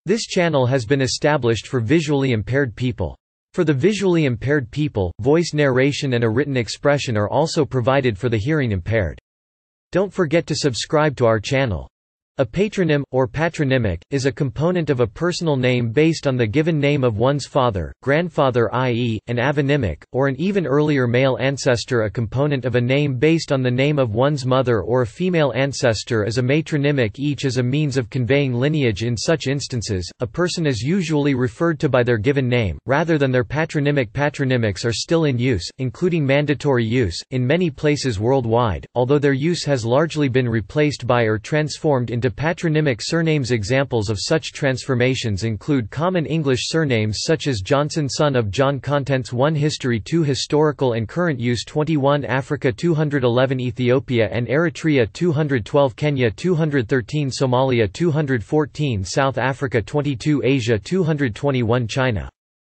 This channel has been established for visually impaired people. For the visually impaired people, voice narration and a written expression are also provided for the hearing impaired. Don't forget to subscribe to our channel. A patronym, or patronymic, is a component of a personal name based on the given name of one's father, grandfather, i.e., an avonymic, or an even earlier male ancestor. A component of a name based on the name of one's mother or a female ancestor is a matronymic. Each is a means of conveying lineage. In such instances, a person is usually referred to by their given name, rather than their patronymic. Patronymics are still in use, including mandatory use, in many places worldwide, although their use has largely been replaced by or transformed into patronymic surnames. Examples of such transformations include common English surnames such as Johnson, son of John. Contents: 1 History, 2 Historical and current use, 21 Africa, 211 Ethiopia and Eritrea, 212 Kenya, 213 Somalia, 214 South Africa, 22 Asia, 221 China,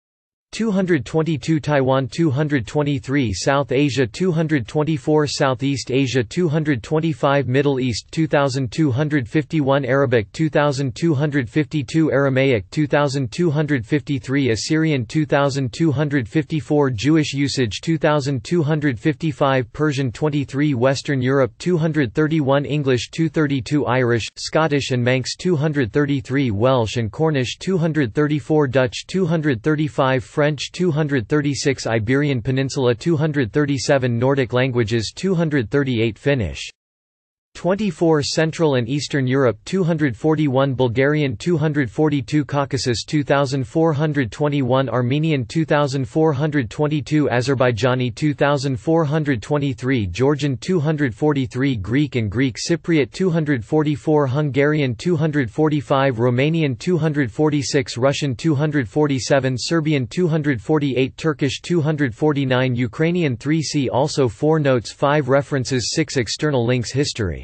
222 Taiwan, 223 South Asia, 224 Southeast Asia, 225 Middle East, 2251 Arabic, 2252 Aramaic, 2253 Assyrian, 2254 Jewish usage, 2255 Persian, 23 Western Europe, 231 English, 232 Irish, Scottish and Manx, 233 Welsh and Cornish, 234 Dutch, 235 French, 236 Iberian Peninsula, 237 Nordic languages, 238 Finnish, 24 Central and Eastern Europe, 241 Bulgarian, 242 Caucasus, 2421 Armenian, 2422 Azerbaijani, 2423 Georgian, 243 Greek and Greek Cypriot, 244 Hungarian, 245 Romanian, 246 Russian, 247 Serbian, 248 Turkish, 249 Ukrainian. 3 See also 4 Notes, 5 References, 6 External links. History.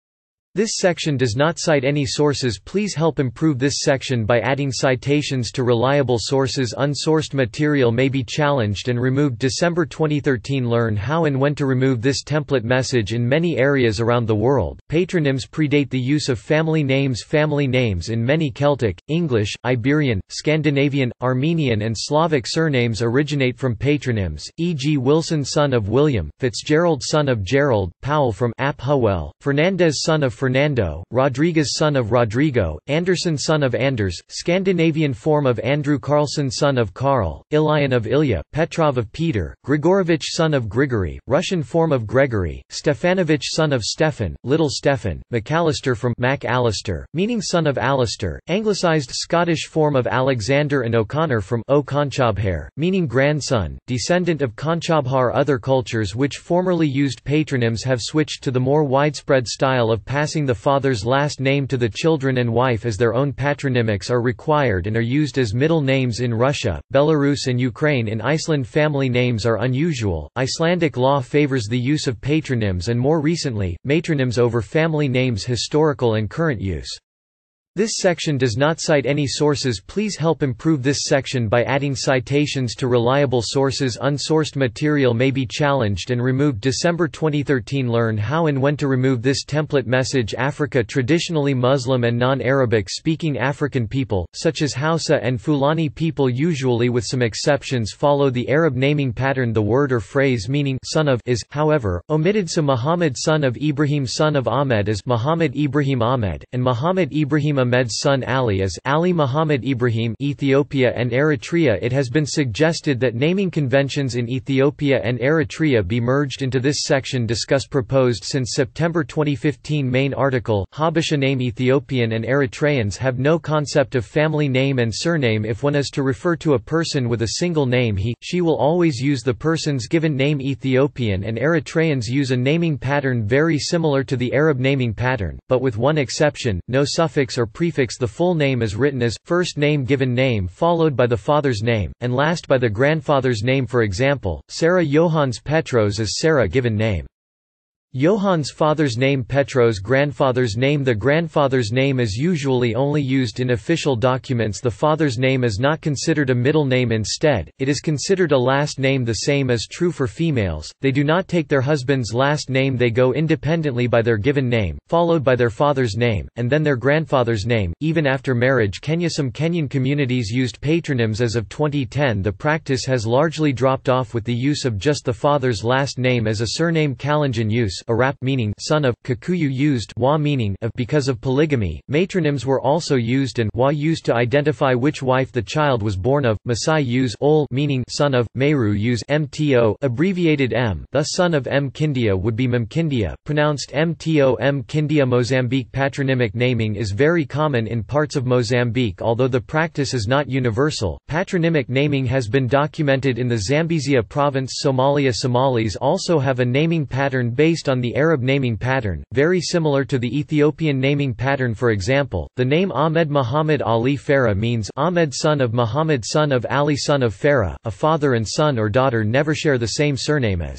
This section does not cite any sources. Please help improve this section by adding citations to reliable sources. Unsourced material may be challenged and removed. December 2013. Learn how and when to remove this template message. In many areas around the world, patronyms predate the use of family names. Family names in many Celtic, English, Iberian, Scandinavian, Armenian and Slavic surnames originate from patronyms, e.g. Wilson, son of William; Fitzgerald, son of Gerald; Powell from Ap Howell; Fernandez, son of Fernando; Rodriguez, son of Rodrigo; Anderson, son of Anders; Scandinavian form of Andrew; Carlson, son of Karl; Ilyan of Ilya; Petrov of Peter; Grigorovich, son of Grigory; Russian form of Gregory; Stefanovich, son of Stefan; Little Stefan; McAllister from Mac Allister, meaning son of Alistair; Anglicized Scottish form of Alexander; and O'Connor from O Conchobar, meaning grandson, descendant of Conchobar. Other cultures which formerly used patronyms have switched to the more widespread style of passing the father's last name to the children and wife as their own. Patronymics are required and are used as middle names in Russia, Belarus and Ukraine. In Iceland, family names are unusual. Icelandic law favors the use of patronyms and more recently, matronyms over family names. Historical and current use. This section does not cite any sources. Please help improve this section by adding citations to reliable sources. Unsourced material may be challenged and removed. December 2013. Learn how and when to remove this template message. Africa. Traditionally Muslim and non-Arabic speaking African people, such as Hausa and Fulani people, usually with some exceptions, follow the Arab naming pattern. The word or phrase meaning son of is, however, omitted, so Muhammad, son of Ibrahim, son of Ahmed is Muhammad Ibrahim Ahmed, and Muhammad Ibrahim Ahmed's son Ali is Ali Muhammad Ibrahim. Ethiopia and Eritrea. It has been suggested that naming conventions in Ethiopia and Eritrea be merged into this section. Discuss proposed since September 2015. Main article: Habesha name. Ethiopian and Eritreans have no concept of family name and surname. If one is to refer to a person with a single name, he, she will always use the person's given name. Ethiopian and Eritreans use a naming pattern very similar to the Arab naming pattern, but with one exception: no suffix or prefix. The full name is written as first name, given name, followed by the father's name, and last by the grandfather's name. For example, Sarah Johannes Petros is Sarah given name. Johan's father's name, Petros' grandfather's name. The grandfather's name is usually only used in official documents. The father's name is not considered a middle name. Instead, it is considered a last name. The same is true for females. They do not take their husband's last name. They go independently by their given name, followed by their father's name, and then their grandfather's name, even after marriage. Kenya. Some Kenyan communities used patronyms. As of 2010, the practice has largely dropped off with the use of just the father's last name as a surname. Kalenjin use Arap meaning son of, Kikuyu used wa meaning of because of polygamy. Matronyms were also used and wa used to identify which wife the child was born of. Maasai use ol meaning son of, Meru use mto abbreviated m. Thus son of Mkindia would be Mkindia, pronounced mto Mkindia. Mozambique. Patronymic naming is very common in parts of Mozambique, although the practice is not universal. Patronymic naming has been documented in the Zambezia province. Somalia. Somalis also have a naming pattern based on the Arab naming pattern, very similar to the Ethiopian naming pattern. For example, the name Ahmed Muhammad Ali Farah means Ahmed son of Muhammad son of Ali son of Farah. A father and son or daughter never share the same surname as.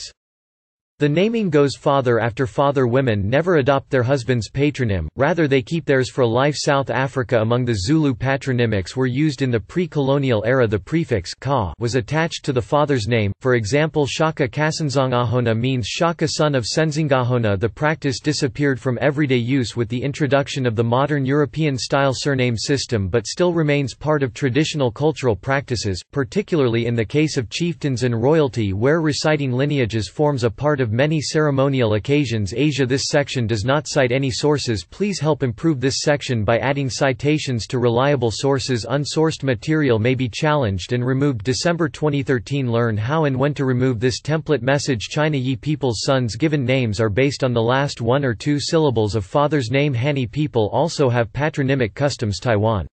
The naming goes father after father. Women never adopt their husband's patronym, rather they keep theirs for life. South Africa. Among the Zulu, patronymics were used in the pre-colonial era. The prefix ka was attached to the father's name, for example Shaka Kasanzangahona means Shaka son of Senzingahona. The practice disappeared from everyday use with the introduction of the modern European-style surname system, but still remains part of traditional cultural practices, particularly in the case of chieftains and royalty, where reciting lineages forms a part of many ceremonial occasions. Asia. This section does not cite any sources. Please help improve this section by adding citations to reliable sources. Unsourced material may be challenged and removed. December 2013. Learn how and when to remove this template message. China. Yi people's sons' given names are based on the last one or two syllables of father's name. Hani people also have patronymic customs. Taiwan.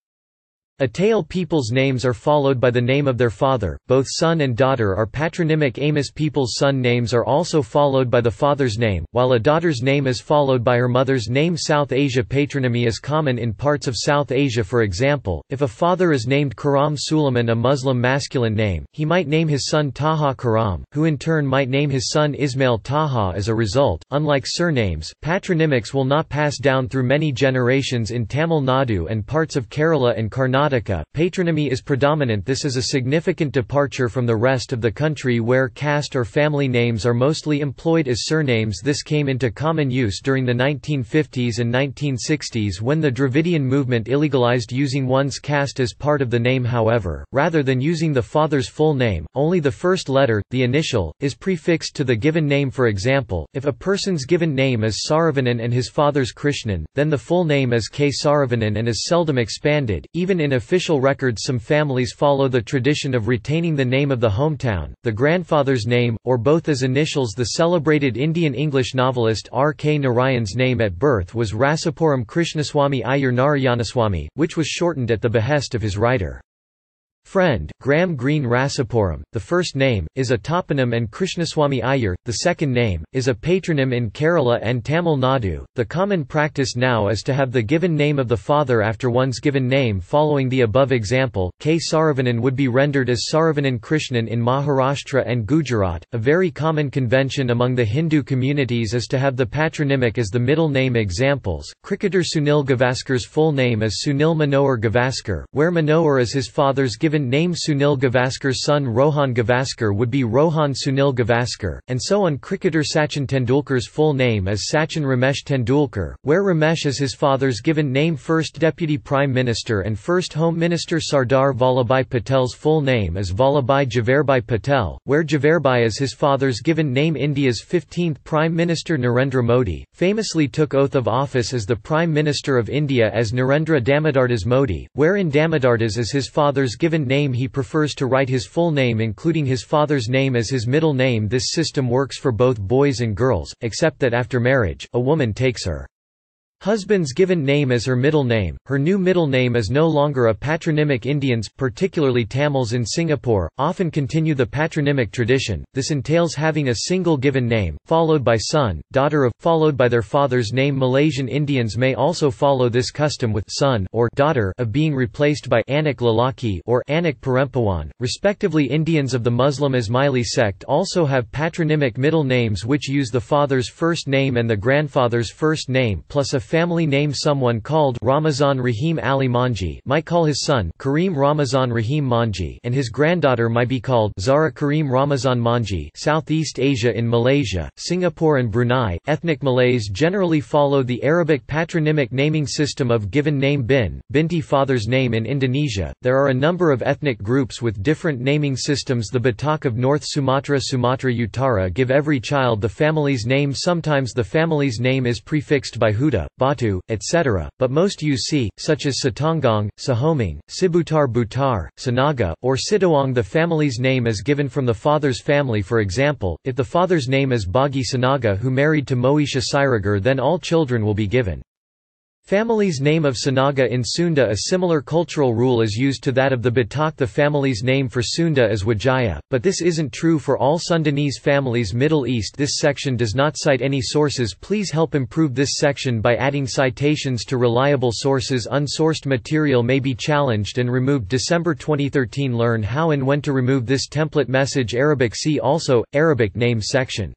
Atayal people's names are followed by the name of their father. Both son and daughter are patronymic. Amos people's son names are also followed by the father's name, while a daughter's name is followed by her mother's name. South Asia. Patronymy is common in parts of South Asia. For example, if a father is named Karam Suleiman, a Muslim masculine name, he might name his son Taha Karam, who in turn might name his son Ismail Taha. As a result, unlike surnames, patronymics will not pass down through many generations. In Tamil Nadu and parts of Kerala and Karnataka, patronymy is predominant. This is a significant departure from the rest of the country, where caste or family names are mostly employed as surnames. This came into common use during the 1950s and 1960s when the Dravidian movement illegalized using one's caste as part of the name. However, rather than using the father's full name, only the first letter, the initial, is prefixed to the given name. For example, if a person's given name is Saravanan and his father's Krishnan, then the full name is K. Saravanan and is seldom expanded. Even in official records, some families follow the tradition of retaining the name of the hometown, the grandfather's name, or both as initials. The celebrated Indian English novelist R. K. Narayan's name at birth was Rasipuram Krishnaswamy Iyer Narayanaswamy, which was shortened at the behest of his writer friend, Graham Greene. Rasipuram, the first name, is a toponym, and Krishnaswamy Iyer, the second name, is a patronym in Kerala and Tamil Nadu. The common practice now is to have the given name of the father after one's given name. Following the above example, K. Saravanan would be rendered as Saravanan Krishnan in Maharashtra and Gujarat. A very common convention among the Hindu communities is to have the patronymic as the middle name. Examples: cricketer Sunil Gavaskar's full name is Sunil Manohar Gavaskar, where Manohar is his father's given name. Sunil Gavaskar's son Rohan Gavaskar would be Rohan Sunil Gavaskar, and so on. Cricketer Sachin Tendulkar's full name is Sachin Ramesh Tendulkar, where Ramesh is his father's given name. First Deputy Prime Minister and First Home Minister Sardar Vallabhbhai Patel's full name is Vallabhbhai Javerbhai Patel, where Javerbhai is his father's given name. India's 15th Prime Minister Narendra Modi famously took oath of office as the Prime Minister of India as Narendra Damodardas Modi, wherein Damodardas is his father's given name. He prefers to write his full name including his father's name as his middle name. This system works for both boys and girls, except that after marriage, a woman takes her husband's given name as her middle name. Her new middle name is no longer a patronymic. Indians, particularly Tamils in Singapore, often continue the patronymic tradition. This entails having a single given name, followed by son, daughter of, followed by their father's name. Malaysian Indians may also follow this custom with son or daughter of being replaced by anak lalaki or anak perempuan, respectively. Indians of the Muslim Ismaili sect also have patronymic middle names which use the father's first name and the grandfather's first name plus a family name. Someone called Ramazan Rahim Ali Manji might call his son Kareem Ramazan Rahim Manji, and his granddaughter might be called Zara Kareem Ramazan Manji. Southeast Asia in Malaysia, Singapore and Brunei, ethnic Malays generally follow the Arabic patronymic naming system of given name binti father's name. In Indonesia, there are a number of ethnic groups with different naming systems. The Batak of North Sumatra Utara give every child the family's name. Sometimes the family's name is prefixed by Huda, Batu, etc., but most use Si, such as Sitonggong, Sahoming, Sibutar Butar, Sanaga, or Sitawang. The family's name is given from the father's family. For example, if the father's name is Bagi Sanaga who married to Moesha Siregar, then all children will be given family's name of Sanaga. In Sunda a similar cultural rule is used to that of the Batak. The family's name for Sunda is Wijaya, but this isn't true for all Sundanese families. Middle East. This section does not cite any sources. Please help improve this section by adding citations to reliable sources. Unsourced material may be challenged and removed. December 2013. Learn how and when to remove this template message. Arabic. See also Arabic name section.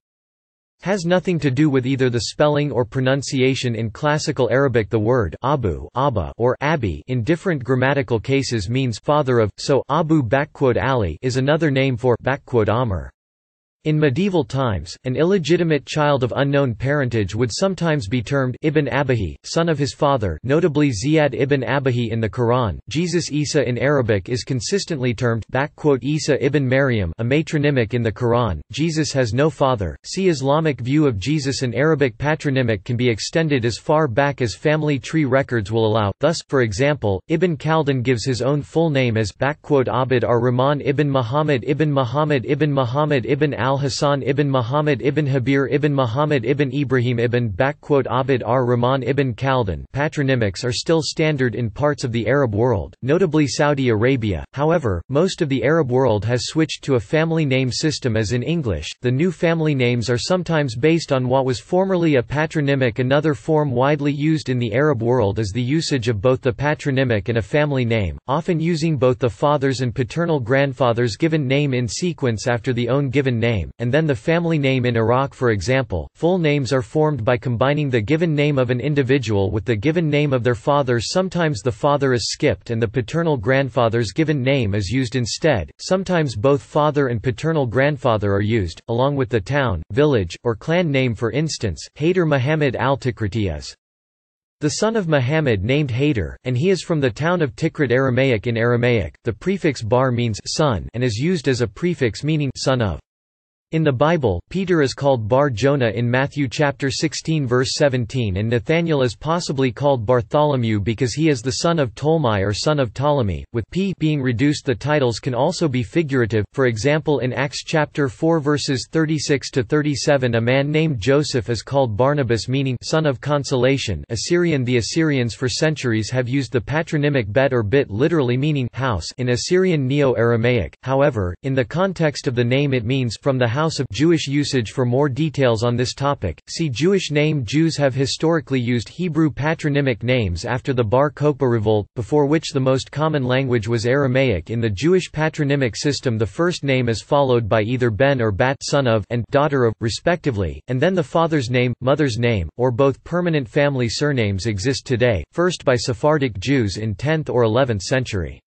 Has nothing to do with either the spelling or pronunciation. In classical Arabic the word abu Abba or abi in different grammatical cases means father of, so Abu Ali is another name for Amr. In medieval times, an illegitimate child of unknown parentage would sometimes be termed Ibn Abahi, son of his father, notably Ziyad ibn Abahi in the Quran. Jesus Isa in Arabic is consistently termed Isa ibn Maryam, a matronymic in the Quran. Jesus has no father. See Islamic view of Jesus. An Arabic patronymic can be extended as far back as family tree records will allow. Thus, for example, Ibn Khaldun gives his own full name as Abd ar-Rahman ibn Muhammad ibn Muhammad ibn Muhammad ibn al-Hasan ibn Muhammad ibn Habir ibn Muhammad ibn Ibrahim ibn Abd ar-Rahman ibn Khaldun. Patronymics are still standard in parts of the Arab world, notably Saudi Arabia. However, most of the Arab world has switched to a family name system as in English. The new family names are sometimes based on what was formerly a patronymic. Another form widely used in the Arab world is the usage of both the patronymic and a family name, often using both the father's and paternal grandfather's given name in sequence after the own given name, and then the family name. In Iraq, for example, full names are formed by combining the given name of an individual with the given name of their father. Sometimes the father is skipped and the paternal grandfather's given name is used instead. Sometimes both father and paternal grandfather are used, along with the town, village, or clan name. For instance, Haider Muhammad al-Tikriti is the son of Muhammad named Haider, and he is from the town of Tikrit. Aramaic. In Aramaic, the prefix bar means son and is used as a prefix meaning son of. In the Bible, Peter is called Bar Jonah in Matthew chapter 16 verse 17, and Nathanael is possibly called Bartholomew because he is the son of Ptolemy or son of Ptolemy, with p being reduced. The titles can also be figurative. For example, in Acts chapter 4 verses 36 to 37, a man named Joseph is called Barnabas meaning son of consolation. Assyrian. The Assyrians for centuries have used the patronymic Bet or Bit literally meaning house in Assyrian Neo-Aramaic. However, in the context of the name it means from the house of. Jewish usage. For more details on this topic, see Jewish name. Jews have historically used Hebrew patronymic names after the Bar Kokhba revolt, before which the most common language was Aramaic. In the Jewish patronymic system, the first name is followed by either Ben or Bat, son of, and daughter of, respectively, and then the father's name, mother's name, or both. Permanent family surnames exist today, first by Sephardic Jews in 10th or 11th century.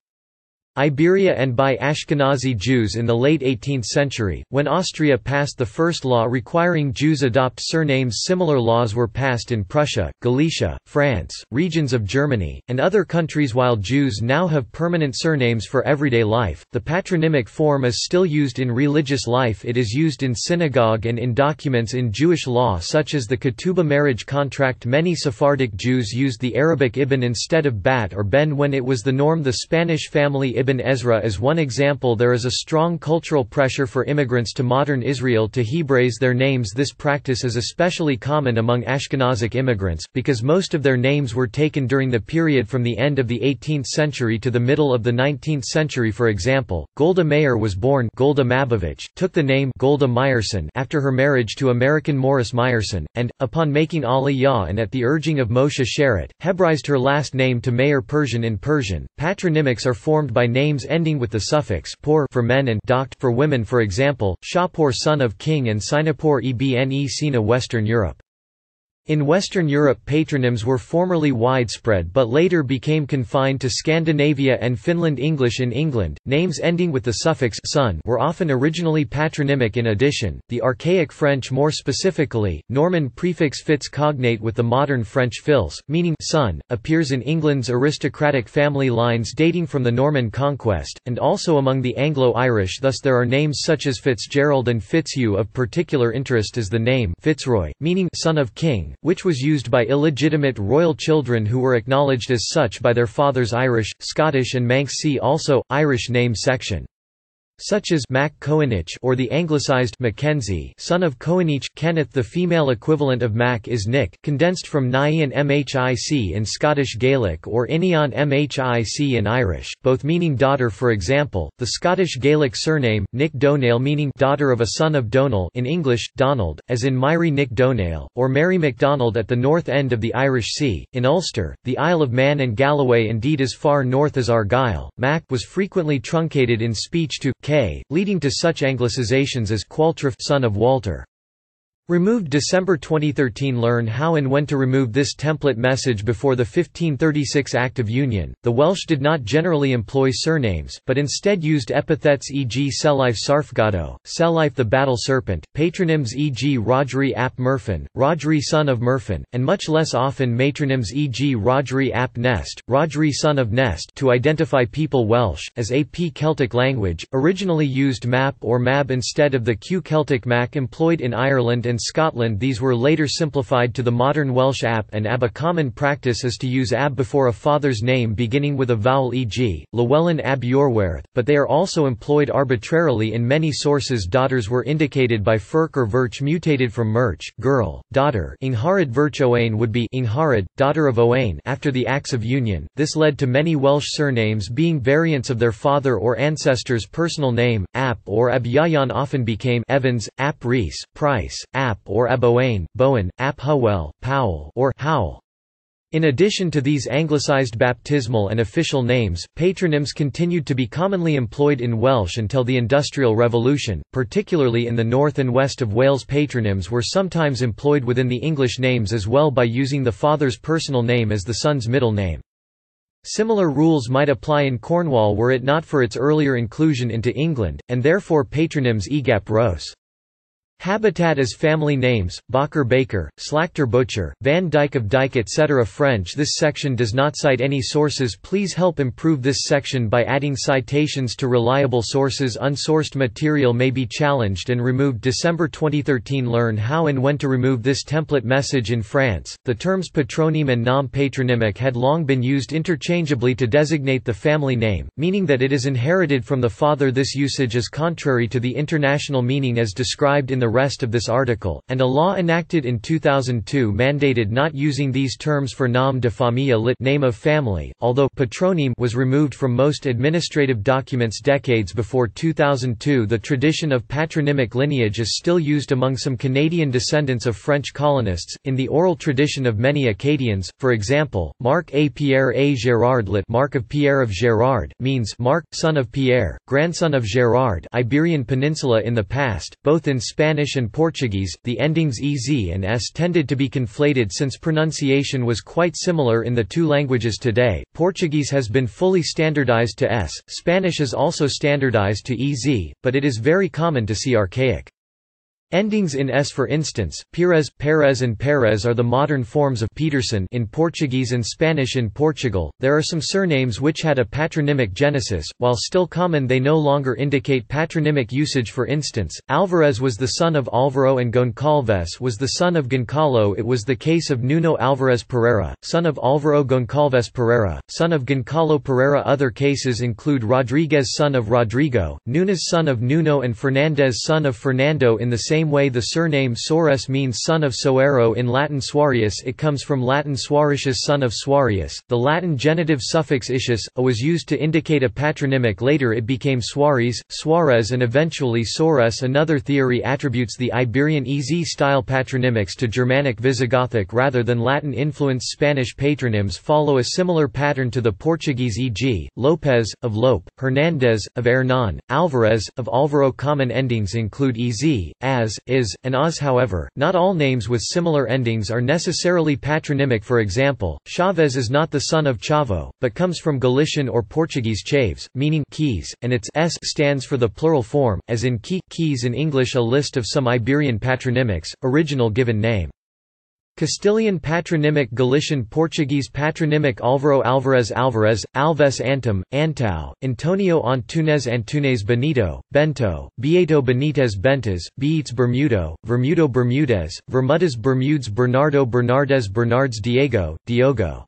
Iberia and by Ashkenazi Jews in the late 18th century, when Austria passed the first law requiring Jews adopt surnames. Similar laws were passed in Prussia, Galicia, France, regions of Germany, and other countries. While Jews now have permanent surnames for everyday life, the patronymic form is still used in religious life. It is used in synagogue and in documents in Jewish law such as the Ketubah marriage contract. Many Sephardic Jews used the Arabic Ibn instead of Bat or Ben when it was the norm. The Spanish family Ibn ibn Ezra is one example. There is a strong cultural pressure for immigrants to modern Israel to Hebraize their names. This practice is especially common among Ashkenazic immigrants, because most of their names were taken during the period from the end of the 18th century to the middle of the 19th century. For example, Golda Meir was born Golda Mabovich, took the name Golda Meyerson after her marriage to American Morris Meyerson, and, upon making Aliyah and at the urging of Moshe Sharett, Hebraized her last name to Meir Persian. In Persian, patronymics are formed by names ending with the suffix por for men and dokt for women. For example, Shapur son of king and Sinapur ibn Sina. Western Europe. In Western Europe, patronyms were formerly widespread but later became confined to Scandinavia and Finland. English. In England, names ending with the suffix son were often originally patronymic. In addition, the archaic French, more specifically, Norman prefix fits cognate with the modern French fils, meaning son, appears in England's aristocratic family lines dating from the Norman conquest, and also among the Anglo-Irish. Thus there are names such as Fitzgerald and Fitzhugh. Of particular interest is the name Fitzroy, meaning son of king, which was used by illegitimate royal children who were acknowledged as such by their fathers. Irish, Scottish and Manx. See also, Irish name section. Such as Mac Coinich or the anglicized Mackenzie, son of Coinich. Kenneth. The female equivalent of Mac is Nick, condensed from Nian Mhic in Scottish Gaelic or Inian Mhic in Irish, both meaning daughter. For example, the Scottish Gaelic surname, Nick Donale, meaning daughter of a son of Donal, in English, Donald, as in Mary Nick Donale, or Mary MacDonald at the north end of the Irish Sea. In Ulster, the Isle of Man and Galloway, indeed as far north as Argyll, Mac was frequently truncated in speech to K, leading to such anglicizations as Qualtriff, son of Walter. Removed. December 2013. Learn how and when to remove this template message. Before the 1536 Act of Union, the Welsh did not generally employ surnames, but instead used epithets, e.g. Selife Sarfgado, Selife the battle serpent, patronyms, e.g. Rodri ap Murfin, Rodri son of Murfin, and much less often matronyms, e.g. Rodri ap Nest, Rodri son of Nest, to identify people. Welsh, as a P Celtic language, originally used map or mab instead of the Q Celtic mac employed in Ireland and Scotland. These were later simplified to the modern Welsh ap and ab. A common practice is to use ab before a father's name beginning with a vowel, e.g., Llewellyn ab Iorwerth, but they are also employed arbitrarily in many sources. Daughters were indicated by Ferch or Verch, mutated from Merch, girl, daughter. Ingharad Verch Owain would be Ingharad, daughter of Owain after the Acts of Union. This led to many Welsh surnames being variants of their father or ancestor's personal name. Ap or ab Yayan often became Evans, ap Rees, Price, ap or ab Owain, Bowen, ap Howell, Powell or Howell. In addition to these anglicized baptismal and official names, patronyms continued to be commonly employed in Welsh until the Industrial Revolution, particularly in the north and west of Wales. Patronyms were sometimes employed within the English names as well by using the father's personal name as the son's middle name. Similar rules might apply in Cornwall were it not for its earlier inclusion into England, and therefore patronyms Egap Rose. Habitat as family names, Bacher Baker, Slachter Butcher, Van Dyke of Dyke etc. French. This section does not cite any sources. Please help improve this section by adding citations to reliable sources. Unsourced material may be challenged and removed. December 2013. Learn how and when to remove this template message. In France, the terms patronyme and nom patronymique had long been used interchangeably to designate the family name, meaning that it is inherited from the father. This usage is contrary to the international meaning as described in the rest of this article, and a law enacted in 2002 mandated not using these terms for nom de famille, lit name of family, although patronyme was removed from most administrative documents decades before 2002. The tradition of patronymic lineage is still used among some Canadian descendants of French colonists, in the oral tradition of many Acadians. For example, Marc A. Pierre A. Gérard, lit Mark of Pierre of Gérard, means Marc, son of Pierre, grandson of Gérard, Iberian Peninsula. In the past, both in Spanish and Portuguese, the endings ez and s tended to be conflated since pronunciation was quite similar in the two languages. Today, Portuguese has been fully standardized to s, Spanish is also standardized to ez, but it is very common to see archaic Endings in s, for instance, Pires, Perez and Perez are the modern forms of Peterson in Portuguese and Spanish in Portugal. There are some surnames which had a patronymic genesis, while still common they no longer indicate patronymic usage. For instance, Alvarez was the son of Álvaro and Goncalves was the son of Goncalo. It was the case of Nuno Alvarez Pereira, son of Álvaro Goncalves Pereira, son of Goncalo Pereira. Other cases include Rodriguez son of Rodrigo, Nunes son of Nuno and Fernandez son of Fernando. In the same way the surname Soares means son of Soero in Latin. Suarius, it comes from Latin Suaricius, son of Suarius. The Latin genitive suffix icius, a, was used to indicate a patronymic. Later it became Suarez, Suarez and eventually Sores. Another theory attributes the Iberian EZ-style patronymics to Germanic Visigothic rather than Latin-influenced Spanish patronyms follow a similar pattern to the Portuguese, e.g., Lopez, of Lope, Hernandez, of Hernan, Alvarez, of Álvaro. Common endings include ez, as, is, and as. However, not all names with similar endings are necessarily patronymic. For example, Chavez is not the son of Chavo, but comes from Galician or Portuguese chaves, meaning keys, and its s stands for the plural form, as in keys in English. A list of some Iberian patronymics, original given name. Castilian patronymic, Galician Portuguese patronymic, Álvaro Álvarez Alvarez, Alves Antum, Antão, Antonio Antunes Antunes Benito, Bento, Beato Benitez Bentas, Beates Bermudo, Vermudo Bermudez, Vermudas Bermudes Bernardo Bernardes Bernards Diego, Diogo.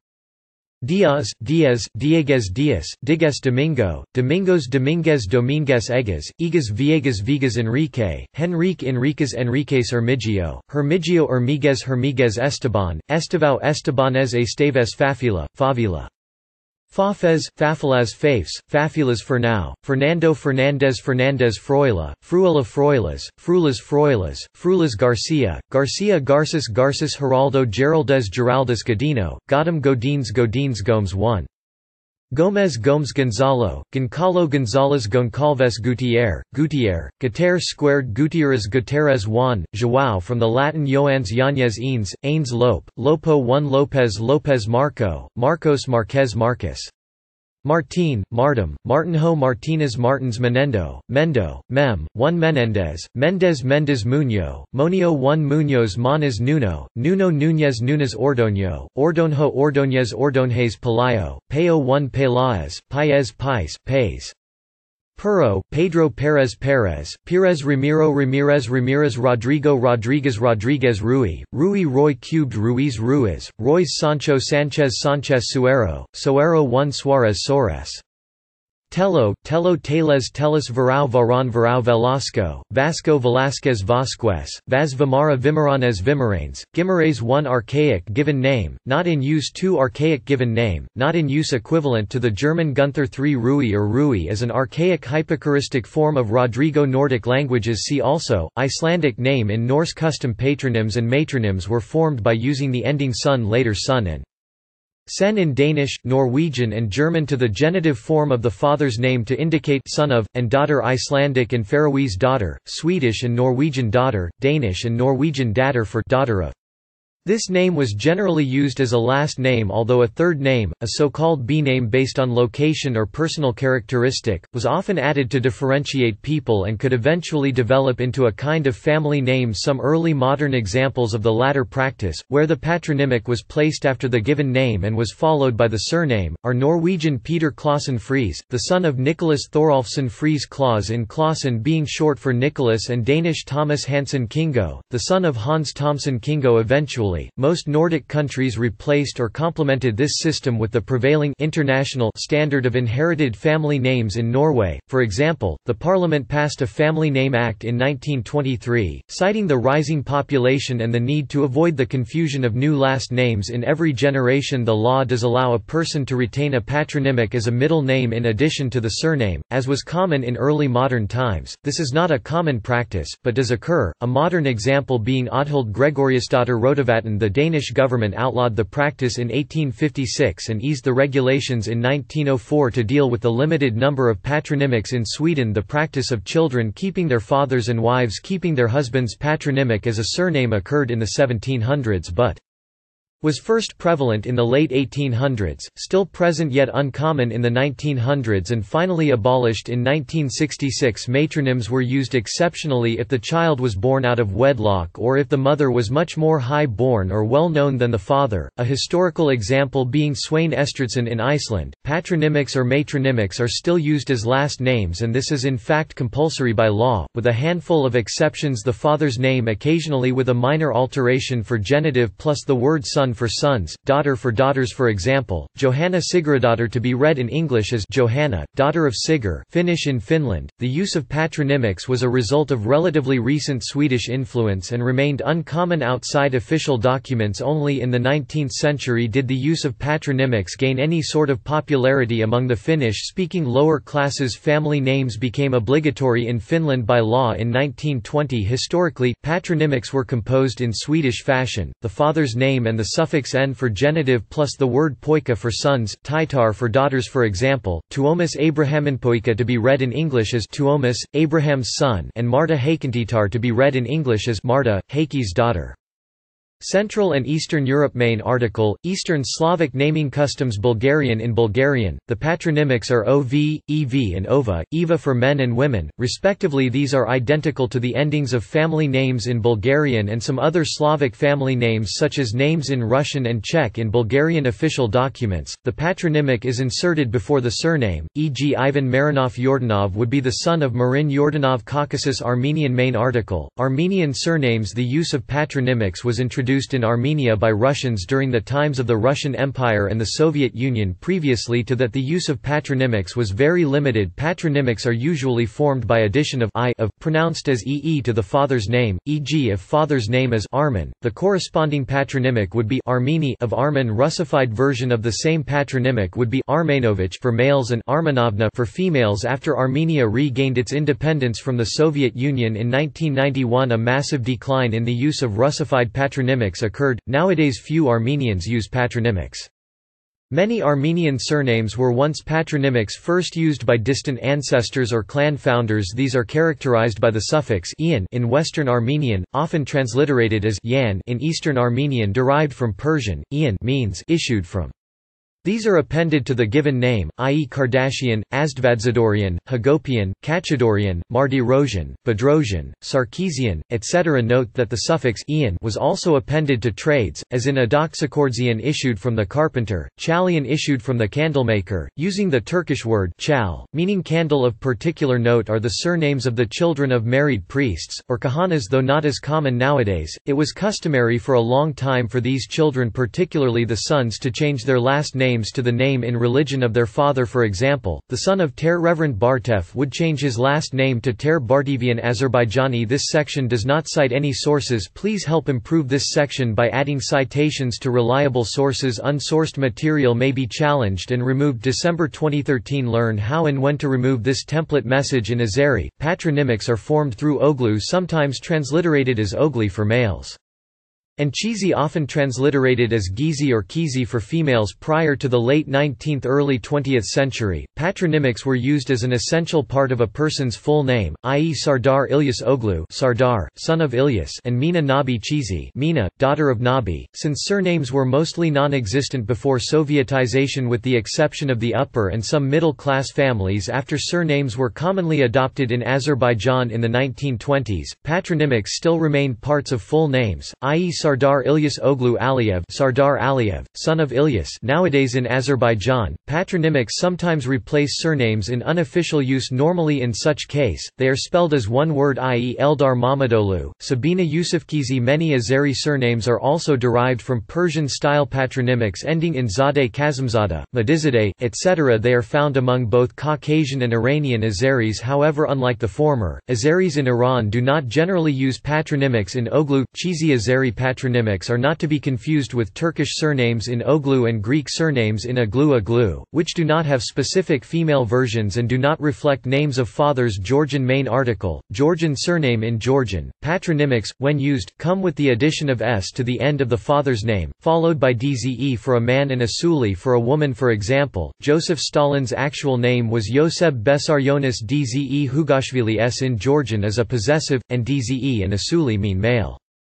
Diaz, Diaz, Diegues Dias, Digues Domingo, Domingos Dominguez Domingues Egas, Egas Viegas Vigas Enrique, Henrique Enriquez Enriquez Hermigio, Hermigio Hermiguez Hermiguez Esteban, Estevão Estebanes Esteves Fafila, Favila. Fafez, Fafilas Fafes, Fafilas Fernão, Fernando Fernandez Fernandez Froila, Fruila Froilas, Frulas Froilas, Frulas Garcia, Garcia Garces Garces Geraldo Geraldez Geraldus Godino, Godem Godines Godines Gomes 1. Gomes Gomes Gonzalo, Goncalo Gonzalez Goncalves Gutierre, Gutierre, Gutierre squared Gutierrez Gutierrez Juan, João from the Latin Joans Yanez Eanes, Ains Lope, Lopo 1 Lopez Lopez Marco, Marcos Marquez Marcus. Martín, Martim, Martinho Martínez Martins Menendo, Mendo, Mem, 1 Menendez, Mendez Mendes Muñoz, Monio 1 Muñoz Manes Nuno, Nuno Núñez Nunes Ordoño, Ordonho Ordóñez Ordóñez Pelayo, Payo 1 Peláez, Paez Pais, Paes. Perro, Pedro Pérez Pérez, Pires Ramiro Ramirez Ramirez Rodrigo Rodriguez Rodriguez Rui, Rui Roy cubed Ruiz Ruiz, Royce Sancho Sanchez Sanchez Suero, Suero 1 Suarez Soares. Tello, Tello Teles Teles Varao Varan Varao Velasco, Vasco Velasquez Vasquez, Vaz Vimara Vimaranes Vimaranes, Guimaraes 1 archaic given name, not in use 2 archaic given name, not in use equivalent to the German Gunther 3 Rui or Rui is an archaic hypochoristic form of Rodrigo. Nordic languages. See also, Icelandic name. In Norse custom patronyms and matronyms were formed by using the ending son, later son and sen in Danish, Norwegian and German to the genitive form of the father's name to indicate son of, and daughter. Icelandic and Faroese daughter, Swedish and Norwegian daughter, Danish and Norwegian datter for daughter of. This name was generally used as a last name, although a third name, a so-called B-name based on location or personal characteristic, was often added to differentiate people and could eventually develop into a kind of family name. Some early modern examples of the latter practice, where the patronymic was placed after the given name and was followed by the surname, are Norwegian Peter Clausen Friis, the son of Nicholas Thorolfsson Friis Claus in Clausen being short for Nicholas, and Danish Thomas Hansen Kingo, the son of Hans Thomsen Kingo. Eventually, most Nordic countries replaced or complemented this system with the prevailing international standard of inherited family names. In Norway, for example, the parliament passed a Family Name Act in 1923, citing the rising population and the need to avoid the confusion of new last names in every generation. The law does allow a person to retain a patronymic as a middle name in addition to the surname, as was common in early modern times. This is not a common practice, but does occur, a modern example being Oddhild Gregoriusdotter Rotevatn. The Danish government outlawed the practice in 1856 and eased the regulations in 1904 to deal with the limited number of patronymics in Sweden. The practice of children keeping their fathers and wives keeping their husbands' patronymic as a surname occurred in the 1700s, but was first prevalent in the late 1800s, still present yet uncommon in the 1900s and finally abolished in 1966. Matronyms were used exceptionally if the child was born out of wedlock or if the mother was much more high-born or well-known than the father, a historical example being Sweyn Estridsson in Iceland. Patronymics or matronymics are still used as last names, and this is in fact compulsory by law, with a handful of exceptions: the father's name occasionally with a minor alteration for genitive plus the word son for sons, daughter for daughters. For example, Johanna Sigurdardottir to be read in English as Johanna, daughter of Sigurd, Finnish in Finland. The use of patronymics was a result of relatively recent Swedish influence and remained uncommon outside official documents. Only in the 19th century did the use of patronymics gain any sort of popularity among the Finnish-speaking lower classes. Family names became obligatory in Finland by law in 1920. Historically, patronymics were composed in Swedish fashion: the father's name and the suffix n for genitive plus the word poika for sons, Taitar for daughters. For example, Tuomas Abrahaminpoika to be read in English as Tuomas, Abraham's son, and Marta Heikintitar to be read in English as Marta, Heiki's daughter. Central and Eastern Europe. Main article, Eastern Slavic naming customs. Bulgarian. In Bulgarian, the patronymics are ov, ev and ova, eva for men and women, respectively. These are identical to the endings of family names in Bulgarian and some other Slavic family names such as names in Russian and Czech. In Bulgarian official documents, the patronymic is inserted before the surname, e.g. Ivan Marinov Yordanov would be the son of Marin Yordanov. Caucasus. Armenian. Main article, Armenian surnames. The use of patronymics was introduced in Armenia by Russians during the times of the Russian Empire and the Soviet Union. Previously to that, the use of patronymics was very limited. Patronymics are usually formed by addition of I of, pronounced as ee to the father's name, e.g. if father's name is Armen, the corresponding patronymic would be Armeni of Armen. Russified version of the same patronymic would be Armenovich for males and Armenovna for females. After Armenia regained its independence from the Soviet Union in 1991, a massive decline in the use of Russified patronymics occurred. Nowadays few Armenians use patronymics. Many Armenian surnames were once patronymics first used by distant ancestors or clan founders. These are characterized by the suffix ian in Western Armenian, often transliterated as yan in Eastern Armenian, derived from Persian. Ian means issued from. These are appended to the given name, i.e. Kardashian, Azdvadzadorian, Hagopian, Kachadorian, Mardirosian, Bedrosian, Sarkeesian, etc. Note that the suffix ian was also appended to trades, as in Adoxakordzian issued from the carpenter, Chalian issued from the candlemaker, using the Turkish word chal, meaning candle. Of particular note are the surnames of the children of married priests, or kahanas. Though not as common nowadays, it was customary for a long time for these children, particularly the sons, to change their last name to the name in religion of their father. For example, the son of Ter Reverend Bartev would change his last name to Ter Bartevian Azerbaijani. This section does not cite any sources. Please help improve this section by adding citations to reliable sources. Unsourced material may be challenged and removed. December 2013. Learn how and when to remove this template message in Azeri. Patronymics are formed through oglu, sometimes transliterated as ogli for males, and Chizi, often transliterated as Gizi or Kizi for females. Prior to the late 19th early 20th century, patronymics were used as an essential part of a person's full name, i.e. Sardar Ilyas Oglu, Sardar, son of Ilyas, and Mina Nabi Chizi, Mina, daughter of Nabi. Since surnames were mostly non-existent before Sovietization with the exception of the upper and some middle-class families after surnames were commonly adopted in Azerbaijan in the 1920s, patronymics still remained parts of full names, i.e. Sardar Ilyas Oglu Aliyev, Sardar Aliyev, son of Ilyas. Nowadays in Azerbaijan, patronymics sometimes replace surnames in unofficial use. Normally in such case, they are spelled as one word, i.e. Eldar Mamadolu, Sabina Yusufkizi. Many Azeri surnames are also derived from Persian-style patronymics ending in Zadeh, Kazimzadeh, Madizadeh, etc. They are found among both Caucasian and Iranian Azeris. However, unlike the former, Azeris in Iran do not generally use patronymics in Oglu. Chizi Azeri patronymics are not to be confused with Turkish surnames in Oglu and Greek surnames in Aglu, which do not have specific female versions and do not reflect names of fathers. Georgian. Main article, Georgian surname. In Georgian, patronymics, when used, come with the addition of s to the end of the father's name, followed by dze for a man and asuli for a woman. For example, Joseph Stalin's actual name was Yoseb Bessarionis Dze Hugashvili. S in Georgian is a possessive, and dze and asuli mean male.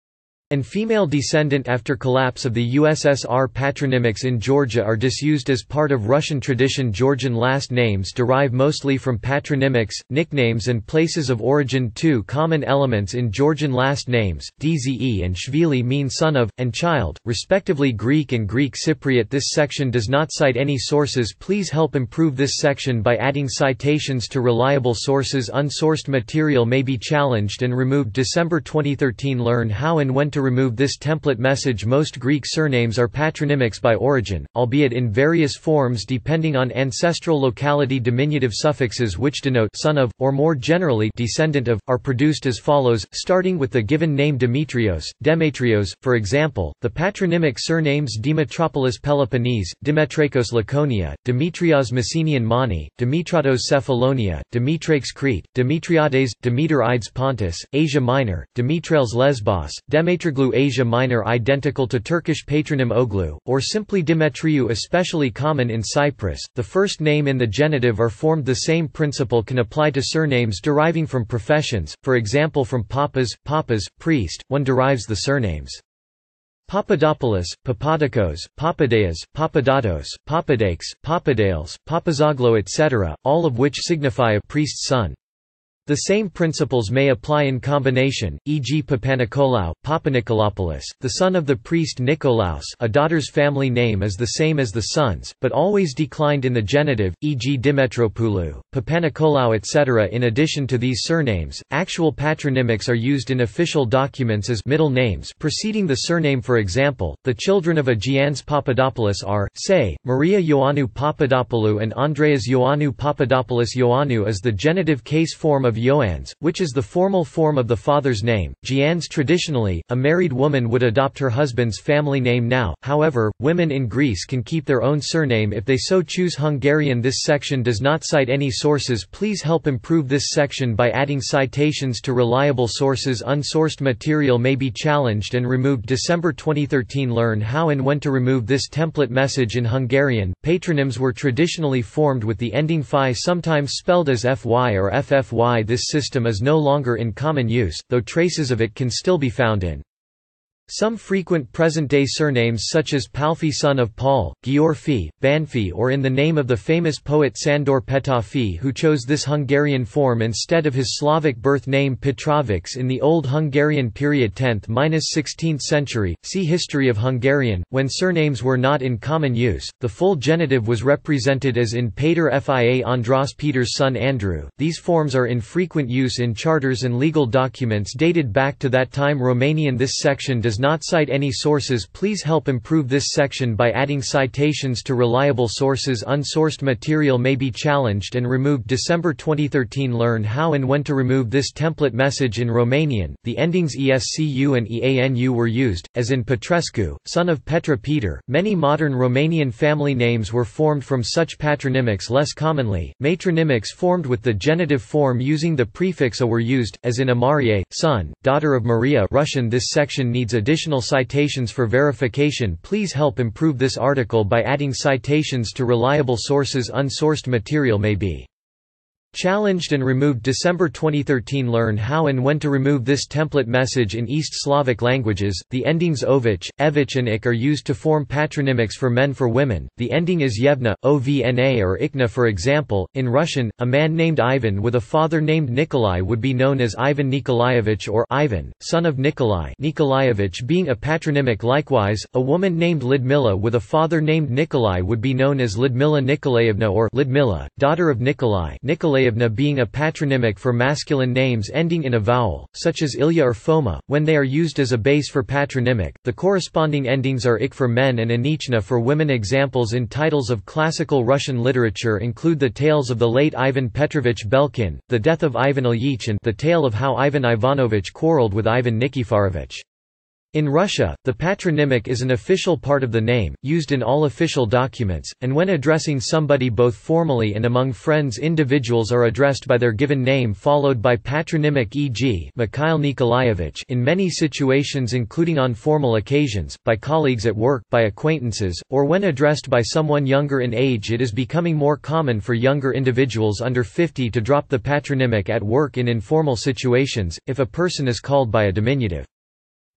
and female descendant. After collapse of the USSR, patronymics in Georgia are disused as part of Russian tradition. Georgian last names derive mostly from patronymics, nicknames and places of origin. Two common elements in Georgian last names, Dze and Shvili, mean son of, and child, respectively. Greek and Greek Cypriot. This section does not cite any sources. Please help improve this section by adding citations to reliable sources. Unsourced material may be challenged and removed. December 2013. Learn how and when to remove this template message. Most Greek surnames are patronymics by origin, albeit in various forms depending on ancestral locality. Diminutive suffixes which denote son of, or more generally descendant of, are produced as follows, starting with the given name Demetrios, Demetrios. For example, the patronymic surnames Dimitropoulos Peloponnese, Dimetrakos Laconia, Demetrios Messenian Mani, Dimitratos Cephalonia, Demetrax Crete, Demetriades, Demeterides Pontus, Asia Minor, Demetrales Lesbos, Demetroglu Asia Minor. Identical to Turkish patronym Oglu, or simply Demetriou, especially common in Cyprus. The first name in the genitive are formed. The same principle can apply to surnames deriving from professions, for example from papas, papas, priest, one derives the surnames Papadopoulos, Papadakos, Papadeas, Papadatos, Papadakes, Papadales, Papazoglo etc., all of which signify a priest's son. The same principles may apply in combination, e.g. Papanikolaou, Papanikolaopoulos, the son of the priest Nikolaos. A daughter's family name is the same as the son's, but always declined in the genitive, e.g. Dimetropoulou, Papanikolaou etc. In addition to these surnames, actual patronymics are used in official documents as middle names preceding the surname. For example, the children of Agianis Papadopoulos are, say, Maria Ioannou Papadopoulou and Andreas Ioannou Papadopoulos. Ioannou is the genitive case form of Ioannis, which is the formal form of the father's name. Giannis. Traditionally, a married woman would adopt her husband's family name now, however, women in Greece can keep their own surname if they so choose. Hungarian. This section does not cite any sources. Please help improve this section by adding citations to reliable sources. Unsourced material may be challenged and removed. December 2013. Learn how and when to remove this template message in Hungarian. Patronyms were traditionally formed with the ending phi, sometimes spelled as fy or ffy. This system is no longer in common use, though traces of it can still be found in some frequent present-day surnames such as Palfi, son of Paul, Giorfi, Banfi, or in the name of the famous poet Sandor Petafi, who chose this Hungarian form instead of his Slavic birth name Petrovics in the Old Hungarian period 10th–16th century. See History of Hungarian. When surnames were not in common use, the full genitive was represented as in Pater Fia Andras, Peter's son Andrew. These forms are in frequent use in charters and legal documents dated back to that time. Romanian. This section does not cite any sources. Please help improve this section by adding citations to reliable sources. Unsourced material may be challenged and removed. December 2013. Learn how and when to remove this template message in Romanian. The endings escu and eanu were used, as in Petrescu, son of Petra Peter. Many modern Romanian family names were formed from such patronymics. Less commonly, matronymics formed with the genitive form using the prefix a were used, as in Amarie, son, daughter of Maria. Russian. This section needs additional citations for verification. Please help improve this article by adding citations to reliable sources. Unsourced material may be challenged and removed. December 2013. Learn how and when to remove this template message in East Slavic languages. The endings ovich, evich and ik are used to form patronymics for men. For women, the ending is yevna, ovna or ikna. For example, in Russian, a man named Ivan with a father named Nikolai would be known as Ivan Nikolaevich or Ivan, son of Nikolai Nikolaevich being a patronymic. Likewise, a woman named Lidmila with a father named Nikolai would be known as Lidmila Nikolaevna or Lidmila, daughter of Nikolai being a patronymic for masculine names ending in a vowel, such as Ilya or Foma. When they are used as a base for patronymic, the corresponding endings are ik for men and anichna for women. Examples in titles of classical Russian literature include the tales of the late Ivan Petrovich Belkin, the death of Ivan Ilyich, and the tale of how Ivan Ivanovich quarreled with Ivan Nikiforovich. In Russia, the patronymic is an official part of the name, used in all official documents, and when addressing somebody both formally and among friends, individuals are addressed by their given name followed by patronymic, e.g. Mikhail Nikolaevich in many situations including on formal occasions, by colleagues at work, by acquaintances, or when addressed by someone younger in age. It is becoming more common for younger individuals under 50 to drop the patronymic at work in informal situations, if a person is called by a diminutive.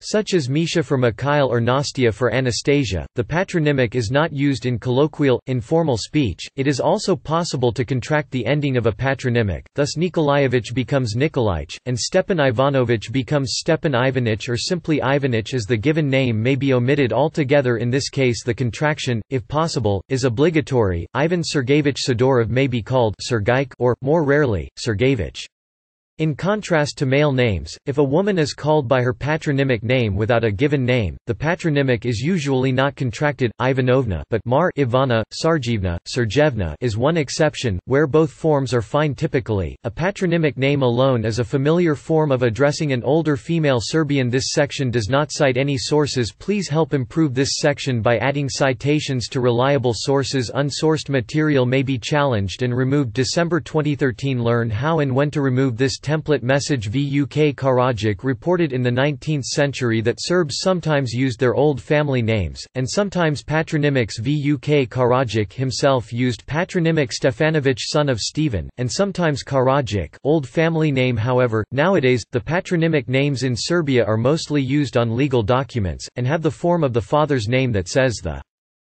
such as Misha for Mikhail or Nastia for Anastasia. The patronymic is not used in colloquial, informal speech. It is also possible to contract the ending of a patronymic, thus Nikolaevich becomes Nikolaich, and Stepan Ivanovich becomes Stepan Ivanich, or simply Ivanich, as the given name may be omitted altogether. In this case, the contraction, if possible, is obligatory. Ivan Sergeyevich Sidorov may be called Sergeich or, more rarely, Sergeyevich. In contrast to male names, if a woman is called by her patronymic name without a given name, the patronymic is usually not contracted, Ivanovna, but Mar Ivana, Sarjevna, Sergeyevna is one exception, where both forms are fine. Typically, a patronymic name alone is a familiar form of addressing an older female Serbian. This section does not cite any sources. Please help improve this section by adding citations to reliable sources. Unsourced material may be challenged and removed. December 2013. Learn how and when to remove this template message. Vuk Karadzic reported in the 19th century that Serbs sometimes used their old family names, and sometimes patronymics. Vuk Karadzic himself used patronymic Stefanovic, son of Stephen, and sometimes Karadzic, old family name. However, nowadays, the patronymic names in Serbia are mostly used on legal documents, and have the form of the father's name that says the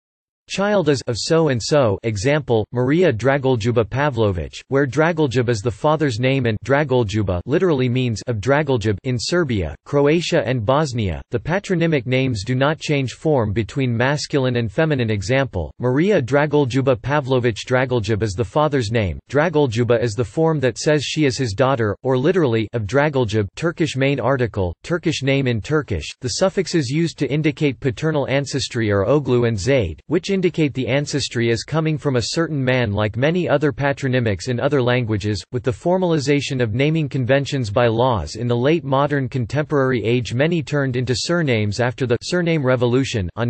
child is of so and so. Example: Maria Dragoljuba Pavlovich, where Dragoljub is the father's name and Dragoljuba literally means of Dragoljub. In Serbia, Croatia and Bosnia, the patronymic names do not change form between masculine and feminine. Example: Maria Dragoljuba Pavlovich. Dragoljub is the father's name, Dragoljuba is the form that says she is his daughter, or literally of Dragoljub. Turkish main article, Turkish name. In Turkish, the suffixes used to indicate paternal ancestry are oglu and zaid, which indicate the ancestry as coming from a certain man. Like many other patronymics in other languages, with the formalization of naming conventions by laws in the late modern contemporary age, many turned into surnames. After the surname revolution on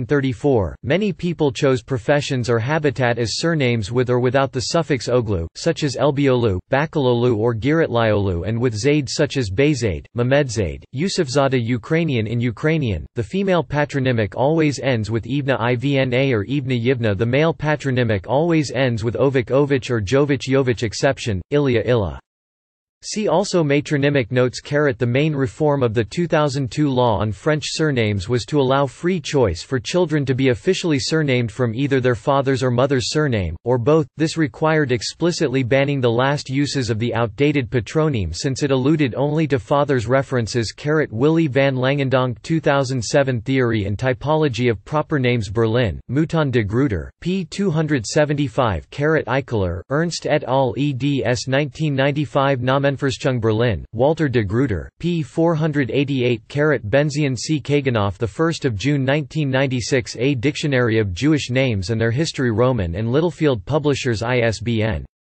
1934, many people chose professions or habitat as surnames with or without the suffix oglu, such as Elbiolu, Bakalolu or Giritliolu, and with zaid such as Bayzaid, Mehmedzaid, Yusufzada. Ukrainian. In Ukrainian, the female patronymic always ends with Ivna Ivna or Ivna Yivna. The male patronymic always ends with Ovich Ovich or Jovich Yovich. Exception: Ilya Illa. See also matronymic notes. The main reform of the 2002 law on French surnames was to allow free choice for children to be officially surnamed from either their father's or mother's surname, or both. This required explicitly banning the last uses of the outdated patronyme since it alluded only to father's references. Willy van Langendonk 2007 Theory and Typology of Proper Names. Berlin, Mouton de Gruyter, p. 275. Eichler, Ernst et al. eds 1995. Namenverstung Berlin, Walter de Gruyter, p. 488. Benzian C. Kaganoff 1 June 1996. A Dictionary of Jewish Names and Their History. Roman and Littlefield Publishers. ISBN